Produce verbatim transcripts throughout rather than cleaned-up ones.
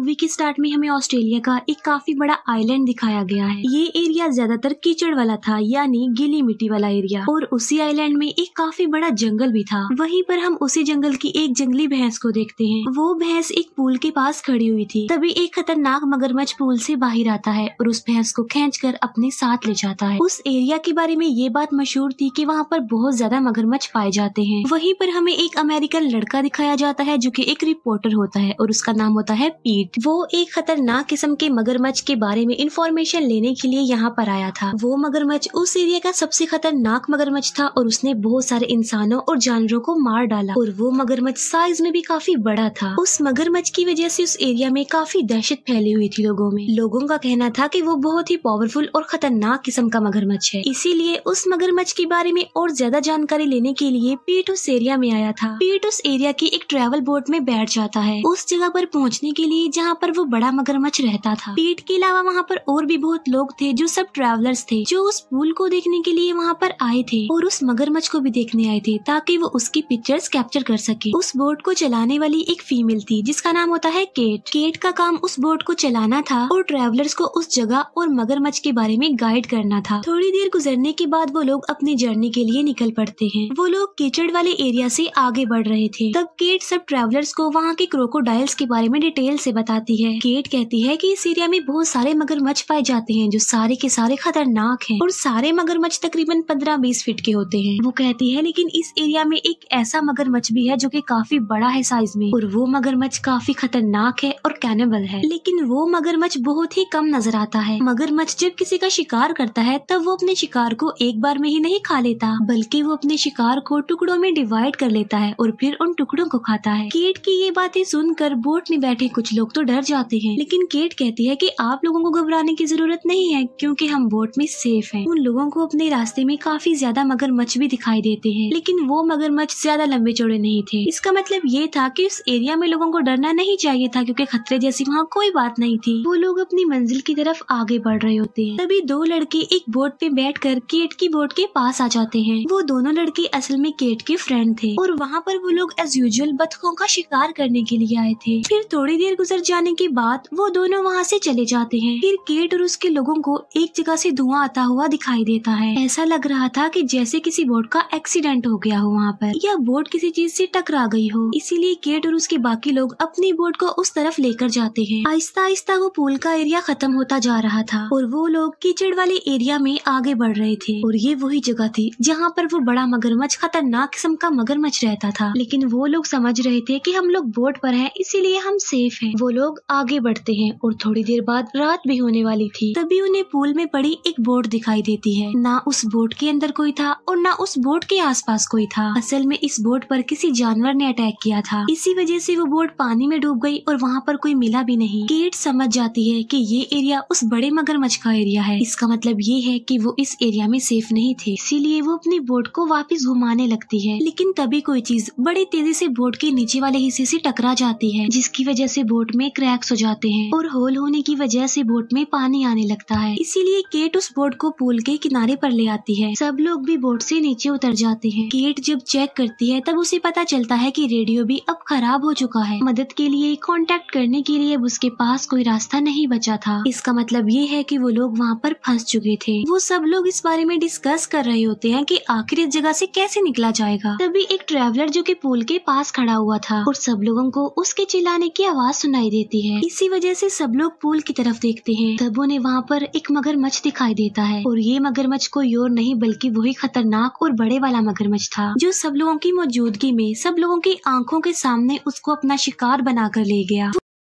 Movie के start में हमें ऑस्ट्रेलिया का एक काफी बड़ा आइलैंड दिखाया गया है। ये एरिया ज्यादातर कीचड़ वाला था, यानी गीली मिट्टी वाला एरिया, और उसी आइलैंड में एक काफी बड़ा जंगल भी था। वहीं पर हम उसी जंगल की एक जंगली भैंस को देखते हैं। वो भैंस एक पूल के पास खड़ी हुई थी। तभी एक खतरनाक मगरमच्छ पूल से बाहर आता है और उस भैंस को खींचकर अपने साथ ले जाता है। उस एरिया के बारे में ये बात मशहूर थी कि वहाँ पर बहुत ज्यादा मगरमच्छ पाए जाते हैं। वहीं पर हमें एक अमेरिकन लड़का दिखाया जाता है जो कि एक रिपोर्टर होता है और उसका नाम होता है पीट। वो एक खतरनाक किस्म के मगरमच्छ के बारे में इंफॉर्मेशन लेने के लिए यहाँ पर आया था। वो मगरमच्छ उस एरिया का सबसे खतरनाक मगरमच्छ था और उसने बहुत सारे इंसानों और जानवरों को मार डाला, और वो मगरमच्छ साइज में भी काफी बड़ा था। उस मगरमच्छ की वजह से उस एरिया में काफी दहशत फैली हुई थी लोगों में। लोगों का कहना था कि वो बहुत ही पावरफुल और खतरनाक किस्म का मगरमच्छ है। इसीलिए उस मगरमच्छ के बारे में और ज्यादा जानकारी लेने के लिए पीट उस एरिया में आया था। पीट उस एरिया की एक ट्रैवल बोट में बैठ जाता है उस जगह पर पहुंचने के लिए जहाँ पर वो बड़ा मगरमच्छ रहता था। पीट के अलावा वहाँ पर और भी बहुत लोग थे जो सब ट्रैवलर्स थे, जो उस पूल को देखने के लिए वहाँ पर आए थे और उस मगरमच्छ को भी देखने आए थे ताकि वो उसकी पिक्चर्स कैप्चर कर सके। उस बोट को चलाने वाली एक फीमेल थी जिसका नाम होता है केट। केट का काम उस बोट को चलाना था और ट्रैवलर्स को उस जगह और मगरमच्छ के बारे में गाइड करना था। थोड़ी देर गुजरने के बाद वो लोग अपनी जर्नी के लिए निकल पड़ते हैं। वो लोग कीचड़ वाले एरिया से आगे बढ़ रहे थे। तब केट सब ट्रैवलर्स को वहाँ के क्रोकोडाइल्स के बारे में डिटेल से बताती है। केट कहती है कि इस एरिया में बहुत सारे मगरमच्छ पाए जाते हैं जो सारे के सारे खतरनाक हैं और सारे मगरमच्छ तकरीबन पंद्रह बीस फीट के होते हैं। वो कहती है लेकिन इस एरिया में एक ऐसा मगरमच्छ भी है जो कि काफी बड़ा है साइज में, और वो मगरमच्छ काफी खतरनाक है और कैनिबल है। लेकिन वो मगरमच्छ बहुत ही कम नजर आता है। मगरमच्छ जब किसी का शिकार करता है तब वो अपने शिकार को एक बार में ही नहीं खा लेता, बल्कि वो अपने शिकार को टुकड़ों में डिवाइड कर लेता है और फिर उन टुकड़ों को खाता है। केट की ये बातें सुनकर बोट में बैठे कुछ लोग तो डर जाते हैं, लेकिन केट कहती है कि आप लोगों को घबराने की जरूरत नहीं है क्योंकि हम बोट में सेफ हैं। उन लोगों को अपने रास्ते में काफी ज्यादा मगरमच्छ भी दिखाई देते हैं, लेकिन वो मगरमच्छ ज्यादा लंबे चौड़े नहीं थे। इसका मतलब ये था कि उस एरिया में लोगों को डरना नहीं चाहिए था क्योंकि खतरे जैसी वहाँ कोई बात नहीं थी। वो लोग अपनी मंजिल की तरफ आगे बढ़ रहे होते हैं। तभी दो लड़के एक बोट पे बैठकर केट की बोट के पास आ जाते हैं। वो दोनों लड़के असल में केट के फ्रेंड थे और वहाँ पर वो लोग एज यूजुअल बतखों का शिकार करने के लिए आए थे। फिर थोड़ी देर गुजर जाने के बाद वो दोनों वहाँ से चले जाते हैं। फिर केट और उसके लोगों को एक जगह से धुआं आता हुआ दिखाई देता है। ऐसा लग रहा था कि जैसे किसी बोट का एक्सीडेंट हो गया हो वहाँ पर, या बोट किसी चीज से टकरा गई हो। इसीलिए केट और उसके बाकी लोग अपनी बोट को उस तरफ लेकर जाते हैं। आहिस्ता आहिस्ता वो पूल का एरिया खत्म होता जा रहा था और वो लोग कीचड़ वाले एरिया में आगे बढ़ रहे थे, और ये वही जगह थी जहाँ पर वो बड़ा मगरमच्छ, खतरनाक किस्म का मगरमच्छ रहता था। लेकिन वो लोग समझ रहे थे कि हम लोग बोट पर हैं, इसीलिए हम सेफ हैं। वो लोग आगे बढ़ते हैं और थोड़ी देर बाद रात भी होने वाली थी। तभी उन्हें पूल में पड़ी एक बोट दिखाई देती है। ना उस बोट के अंदर कोई था और ना उस बोट के आसपास कोई था। असल में इस बोट पर किसी जानवर ने अटैक किया था, इसी वजह से वो बोट पानी में डूब गई और वहाँ पर कोई मिला भी नहीं। केट समझ जाती है कि ये एरिया उस बड़े मगरमच्छ का एरिया है। इसका मतलब ये है कि वो इस एरिया में सेफ नहीं थे, इसीलिए वो अपनी बोट को वापस घुमाने लगती है। लेकिन तभी कोई चीज बड़ी तेजी से बोट के नीचे वाले हिस्से से टकरा जाती है, जिसकी वजह से बोट में क्रैक्स हो जाते हैं और होल होने की वजह से बोट में पानी आने लगता है। इसीलिए केट उस बोट को पूल के किनारे पर ले आती है। सब लोग भी बोट से नीचे उतर जाते हैं। केट जब चेक करती है तब उसे पता चलता है कि रेडियो भी अब खराब हो चुका है। मदद के लिए कांटेक्ट करने के लिए अब उसके पास कोई रास्ता नहीं बचा था। इसका मतलब ये है कि वो लोग वहाँ पर फंस चुके थे। वो सब लोग इस बारे में डिस्कस कर रहे होते हैं कि आखिर इस जगह से कैसे निकला जाएगा। तभी एक ट्रैवलर जो कि पूल के पास खड़ा हुआ था और सब लोगों को उसके चिल्लाने की आवाज सुनाई देती है। इसी वजह से सब लोग पूल की तरफ देखते हैं। तब उन्हें वहाँ पर एक मगरमच्छ दिखाई देता है और ये मगरमच्छ कोई और नहीं बल्कि वही खतरनाक और बड़े वाला मगरमच्छ था जो सब लोगों की मौजूदगी में सब लोगों की आंखों के सामने उसको अपना शिकार बनाकर ले गया।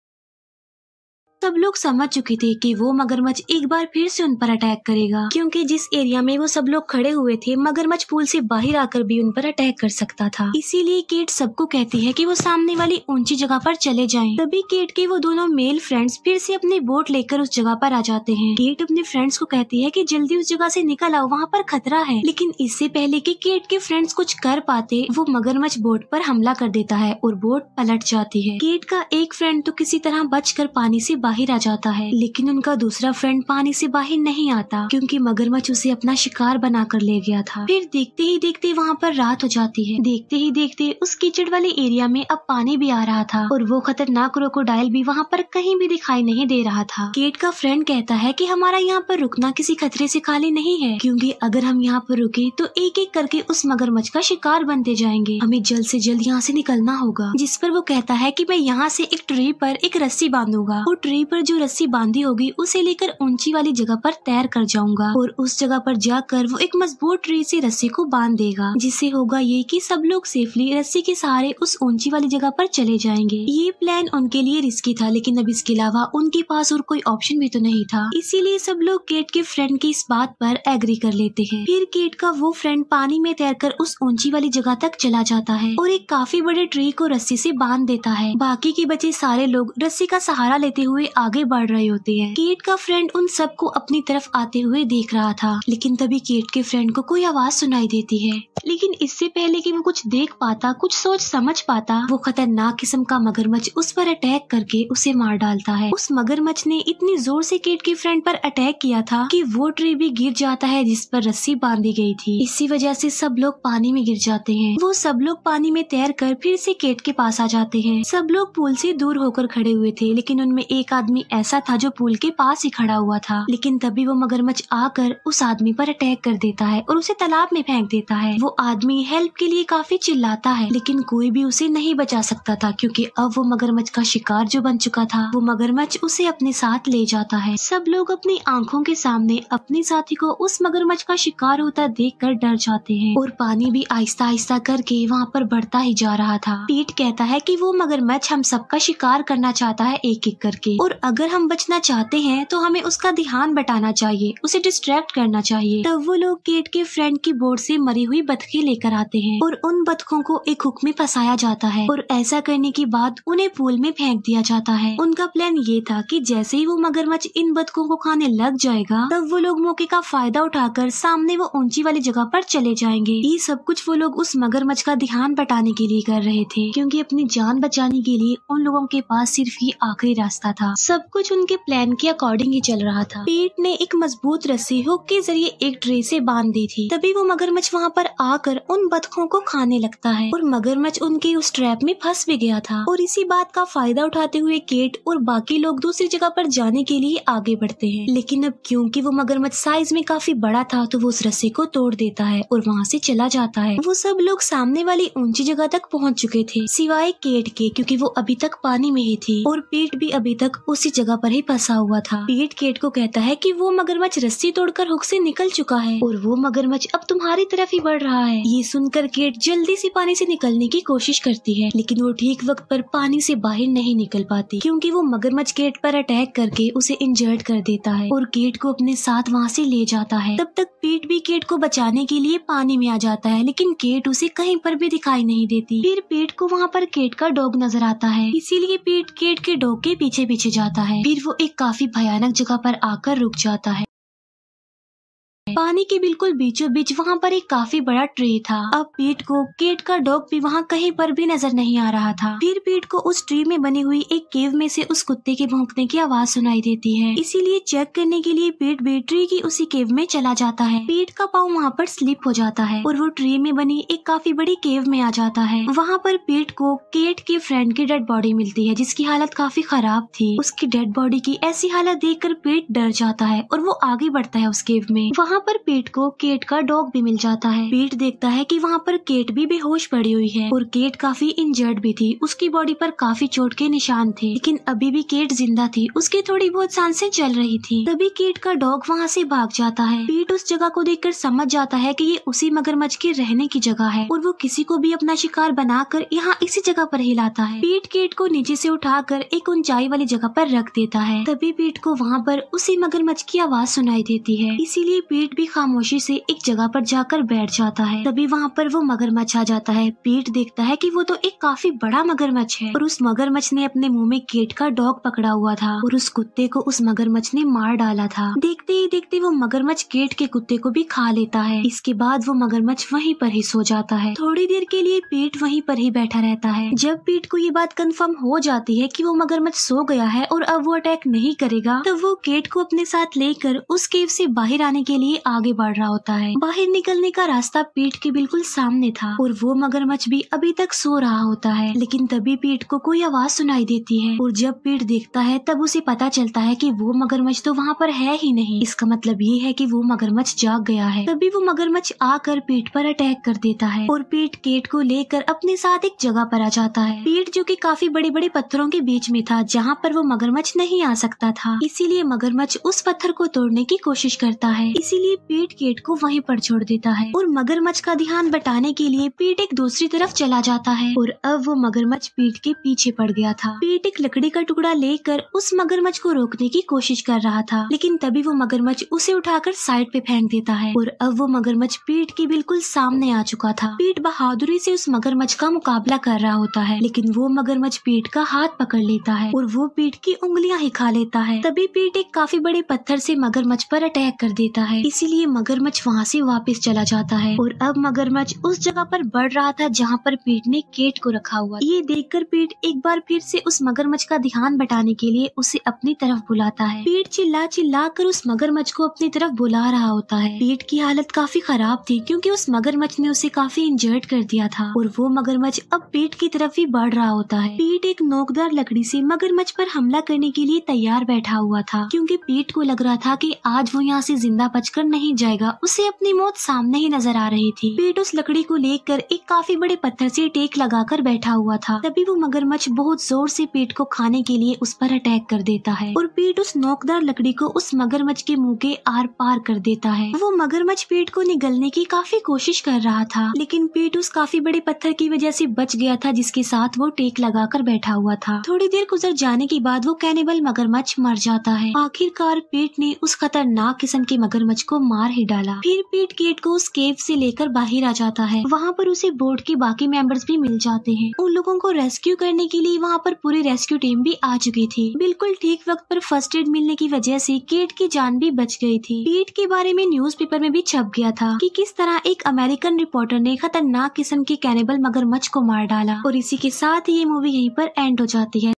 सब लोग समझ चुके थे कि वो मगरमच्छ एक बार फिर से उन पर अटैक करेगा, क्योंकि जिस एरिया में वो सब लोग खड़े हुए थे मगरमच्छ पूल से बाहर आकर भी उन पर अटैक कर सकता था। इसीलिए केट सबको कहती है कि वो सामने वाली ऊंची जगह पर चले जाएं। तभी केट के वो दोनों मेल फ्रेंड्स फिर से अपनी बोट लेकर उस जगह पर आ जाते हैं। केट अपने फ्रेंड्स को कहती है कि जल्दी उस जगह से निकल आओ, वहाँ पर खतरा है। लेकिन इससे पहले कि केट के फ्रेंड्स कुछ कर पाते, वो मगरमच्छ बोट पर हमला कर देता है और बोट पलट जाती है। केट का एक फ्रेंड तो किसी तरह बचकर पानी से बाहर बाहर आ जाता है, लेकिन उनका दूसरा फ्रेंड पानी से बाहर नहीं आता क्योंकि मगरमच्छ उसे अपना शिकार बनाकर ले गया था। फिर देखते ही देखते वहाँ पर रात हो जाती है। देखते ही देखते उस कीचड़ वाले एरिया में अब पानी भी आ रहा था और वो खतरनाक क्रोकोडाइल भी वहाँ पर कहीं भी दिखाई नहीं दे रहा था। केट का फ्रेंड कहता है कि हमारा यहाँ पर रुकना किसी खतरे से खाली नहीं है, क्योंकि अगर हम यहाँ पर रुके तो एक एक करके उस मगरमच्छ का शिकार बनते जाएंगे। हमें जल्द से जल्द यहाँ से निकलना होगा। जिस पर वो कहता है कि मैं यहाँ से एक ट्री पर एक रस्सी बांधूंगा और ट्री पर जो रस्सी बांधी होगी उसे लेकर ऊंची वाली जगह पर तैर कर जाऊंगा और उस जगह पर जाकर वो एक मजबूत ट्री से रस्सी को बांध देगा, जिससे होगा ये कि सब लोग सेफली रस्सी के सहारे उस ऊंची वाली जगह पर चले जाएंगे। ये प्लान उनके लिए रिस्की था, लेकिन अब इसके अलावा उनके पास और कोई ऑप्शन भी तो नहीं था, इसीलिए सब लोग केट के फ्रेंड की इस बात पर एग्री कर लेते हैं। फिर केट का वो फ्रेंड पानी में तैरकर उस ऊंची वाली जगह तक चला जाता है और एक काफी बड़े ट्री को रस्सी से बांध देता है। बाकी के बचे सारे लोग रस्सी का सहारा लेते हुए आगे बढ़ रहे होते हैं। केट का फ्रेंड उन सबको अपनी तरफ आते हुए देख रहा था, लेकिन तभी केट के फ्रेंड को कोई आवाज सुनाई देती है। लेकिन इससे पहले कि वो कुछ देख पाता, कुछ सोच समझ पाता, वो खतरनाक किस्म का मगरमच्छ उस पर अटैक करके उसे मार डालता है। उस मगरमच्छ ने इतनी जोर से केट के फ्रेंड पर अटैक किया था कि वो ट्री भी गिर जाता है जिस पर रस्सी बांधी गई थी। इसी वजह से सब लोग पानी में गिर जाते हैं। वो सब लोग पानी में तैर कर फिर से केट के पास आ जाते हैं। सब लोग पुल से दूर होकर खड़े हुए थे, लेकिन उनमें एक आदमी ऐसा था जो पुल के पास ही खड़ा हुआ था। लेकिन तभी वो मगरमच्छ आकर उस आदमी पर अटैक कर देता है और उसे तालाब में फेंक देता है। वो आदमी हेल्प के लिए काफी चिल्लाता है, लेकिन कोई भी उसे नहीं बचा सकता था क्योंकि अब वो मगरमच्छ का शिकार जो बन चुका था। वो मगरमच्छ उसे अपने साथ ले जाता है। सब लोग अपनी आंखों के सामने अपने साथी को उस मगरमच्छ का शिकार होता देखकर डर जाते हैं और पानी भी आहिस्ता आहिस्ता करके वहाँ पर बढ़ता ही जा रहा था। पीट कहता है कि वो मगरमच्छ हम सबका शिकार करना चाहता है एक एक करके, और अगर हम बचना चाहते हैं तो हमें उसका ध्यान बटाना चाहिए, उसे डिस्ट्रैक्ट करना चाहिए। तब वो लोग केट के फ्रेंड की बोट से मरी हुई बतखें लेकर आते हैं और उन बतखों को एक हुक में फंसाया जाता है और ऐसा करने के बाद उन्हें पूल में फेंक दिया जाता है। उनका प्लान ये था कि जैसे ही वो मगरमच्छ इन बतखों को खाने लग जाएगा तब वो लोग मौके का फायदा उठाकर सामने वो ऊंची वाली जगह पर चले जाएंगे। ये सब कुछ वो लोग उस मगरमच्छ का ध्यान बटाने के लिए कर रहे थे, क्योंकि अपनी जान बचाने के लिए उन लोगों के पास सिर्फ ये आखिरी रास्ता था। सब कुछ उनके प्लान के अकॉर्डिंग ही चल रहा था। पीट ने एक मजबूत रस्सी हुक के जरिए एक ट्रे से बांध दी थी। तभी वो मगरमच्छ वहाँ पर आकर उन बतखों को खाने लगता है और मगरमच्छ उनके उस ट्रैप में फंस भी गया था। और इसी बात का फायदा उठाते हुए केट और बाकी लोग दूसरी जगह पर जाने के लिए आगे बढ़ते हैं। लेकिन अब क्योंकि वो मगरमच्छ साइज में काफी बड़ा था तो वो उस रस्सी को तोड़ देता है और वहाँ से चला जाता है। वो सब लोग सामने वाली ऊंची जगह तक पहुँच चुके थे सिवाय केट के, क्योंकि वो अभी तक पानी में ही थी और पीट भी अभी तक उसी जगह पर ही फंसा हुआ था। पीट केट को कहता है कि वो मगरमच्छ रस्सी तोड़कर हुक से निकल चुका है और वो मगरमच्छ अब तुम्हारी तरफ ही बढ़ रहा है। ये सुनकर केट जल्दी से पानी से निकलने की कोशिश करती है, लेकिन वो ठीक वक्त पर पानी से बाहर नहीं निकल पाती क्योंकि वो मगरमच्छ केट पर अटैक करके उसे इंजर्ड कर देता है और केट को अपने साथ वहाँ से ले जाता है। तब तक पीट भी केट को बचाने के लिए पानी में आ जाता है, लेकिन केट उसे कहीं पर भी दिखाई नहीं देती। फिर पीट को वहाँ पर केट का डॉग नजर आता है, इसीलिए पीट केट के डॉग के पीछे पीछे जाता है। फिर वो एक काफी भयानक जगह पर आकर रुक जाता है। पानी के बिल्कुल बीचों बीच वहाँ पर एक काफी बड़ा ट्री था। अब पीट को केट का डॉग भी वहाँ कहीं पर भी नजर नहीं आ रहा था। फिर पीट को उस ट्री में बनी हुई एक केव में से उस कुत्ते के भौंकने की आवाज सुनाई देती है, इसीलिए चेक करने के लिए पीट भी ट्री की उसी केव में चला जाता है। पीट का पाँव वहाँ पर स्लिप हो जाता है और वो ट्री में बनी एक काफी बड़ी केव में आ जाता है। वहाँ पर पीट को केट के फ्रेंड की डेड बॉडी मिलती है जिसकी हालत काफी खराब थी। उसकी डेड बॉडी की ऐसी हालत देखकर पीट डर जाता है और वो आगे बढ़ता है उस केव में। वहाँ पर पीट को केट का डॉग भी मिल जाता है। पीट देखता है कि वहाँ पर केट भी बेहोश पड़ी हुई है और केट काफी इंजर्ड भी थी। उसकी बॉडी पर काफी चोट के निशान थे, लेकिन अभी भी केट जिंदा थी, उसकी थोड़ी बहुत सांसें चल रही थी। तभी केट का डॉग वहाँ से भाग जाता है। पीट उस जगह को देखकर समझ जाता है कि ये उसी मगरमच्छ के रहने की जगह है और वो किसी को भी अपना शिकार बनाकर यहाँ इसी जगह पर ही लाता है। पीट केट को नीचे से उठाकर एक ऊंचाई वाली जगह पर रख देता है। तभी पीट को वहाँ पर उसी मगरमच्छ की आवाज सुनाई देती है, इसीलिए पीट पीट भी खामोशी से एक जगह पर जाकर बैठ जाता है। तभी वहाँ पर वो मगरमच्छ आ जाता है। पीट देखता है कि वो तो एक काफी बड़ा मगरमच्छ है और उस मगरमच्छ ने अपने मुंह में केट का डॉग पकड़ा हुआ था और उस कुत्ते को उस मगरमच्छ ने मार डाला था। देखते ही देखते वो मगरमच्छ केट के कुत्ते को भी खा लेता है। इसके बाद वो मगरमच्छ वहीं पर ही सो जाता है। थोड़ी देर के लिए पीट वहीं पर ही बैठा रहता है। जब पीट को ये बात कंफर्म हो जाती है कि वो मगरमच्छ सो गया है और अब वो अटैक नहीं करेगा, तब वो केट को अपने साथ लेकर उस केव से बाहर आने के लिए आगे बढ़ रहा होता है। बाहर निकलने का रास्ता पीट के बिल्कुल सामने था और वो मगरमच्छ भी अभी तक सो रहा होता है। लेकिन तभी पीट को कोई आवाज सुनाई देती है और जब पीट देखता है तब उसे पता चलता है कि वो मगरमच्छ तो वहाँ पर है ही नहीं। इसका मतलब ये है कि वो मगरमच्छ जाग गया है। तभी वो मगरमच्छ आकर पीट पर अटैक कर देता है और पीट केट को लेकर अपने साथ एक जगह पर आ जाता है। पीट जो कि काफी बड़े बड़े पत्थरों के बीच में था जहाँ पर वो मगरमच्छ नहीं आ सकता था, इसीलिए मगरमच्छ उस पत्थर को तोड़ने की कोशिश करता है। इसीलिए पीट केट को वहीं पर छोड़ देता है और मगरमच्छ का ध्यान बटाने के लिए पीट एक दूसरी तरफ चला जाता है और अब वो मगरमच्छ पीट के पीछे पड़ गया था। पीट एक लकड़ी का टुकड़ा लेकर उस मगरमच्छ को रोकने की कोशिश कर रहा था, लेकिन तभी वो मगरमच्छ उसे उठाकर साइड पे फेंक देता है और अब वो मगरमच्छ पीट के बिल्कुल सामने आ चुका था। पीट बहादुरी से उस मगरमच्छ का मुकाबला कर रहा होता है, लेकिन वो मगरमच्छ पीट का हाथ पकड़ लेता है और वो पीट की उंगलियां ही खा लेता है। तभी पीट एक काफी बड़े पत्थर से मगरमच्छ पर अटैक कर देता है, इसीलिए मगरमच्छ वहाँ से वापस चला जाता है और अब मगरमच्छ उस जगह पर बढ़ रहा था जहाँ पर पीट ने केट को रखा हुआ। ये देखकर पीट एक बार फिर से उस मगरमच्छ का ध्यान बटाने के लिए उसे अपनी तरफ बुलाता है। पीट चिल्ला चिल्ला कर उस मगरमच्छ को अपनी तरफ बुला रहा होता है। पीट की हालत काफी खराब थी क्योंकि उस मगरमच्छ ने उसे काफी इंजर्ड कर दिया था और वो मगरमच्छ अब पीट की तरफ ही बढ़ रहा होता है। पीट एक नोकदार लकड़ी से मगरमच्छ पर हमला करने के लिए तैयार बैठा हुआ था क्योंकि पीट को लग रहा था कि आज वो यहाँ से जिंदा बचकर नहीं जाएगा। उसे अपनी मौत सामने ही नजर आ रही थी। पीट उस लकड़ी को लेकर एक काफी बड़े पत्थर से टेक लगाकर बैठा हुआ था। तभी वो मगरमच्छ बहुत जोर से पीट को खाने के लिए उस पर अटैक कर देता है और पीट उस नोकदार लकड़ी को उस मगरमच्छ के मुंह के आर पार कर देता है। वो मगरमच्छ पीट को निगलने की काफी कोशिश कर रहा था, लेकिन पीट उस काफी बड़े पत्थर की वजह से बच गया था जिसके साथ वो टेक लगाकर बैठा हुआ था। थोड़ी देर गुजर जाने के बाद वो कैनिबल मगरमच्छ मर जाता है। आखिरकार पीट ने उस खतरनाक किस्म के मगरमच्छ को मार ही डाला। फिर पीट केट को उस केव से लेकर बाहर आ जाता है। वहाँ पर उसे बोट के बाकी मेंबर्स भी मिल जाते हैं। उन लोगों को रेस्क्यू करने के लिए वहाँ पर पूरी रेस्क्यू टीम भी आ चुकी थी। बिल्कुल ठीक वक्त पर फर्स्ट एड मिलने की वजह से केट की जान भी बच गई थी। पीट के बारे में न्यूज़पेपर में भी छप गया था कि किस तरह एक अमेरिकन रिपोर्टर ने खतरनाक किस्म के कैनिबल मगरमच्छ को मार डाला। और इसी के साथ ये मूवी यहीं पर एंड हो जाती है।